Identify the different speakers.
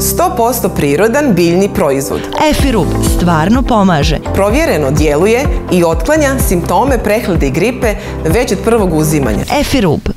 Speaker 1: 100% prirodan biljni proizvod.
Speaker 2: Efirub stvarno pomaže.
Speaker 1: Provjereno djeluje i otklanja simptome prehlade i gripe već od prvog uzimanja.
Speaker 2: Efirub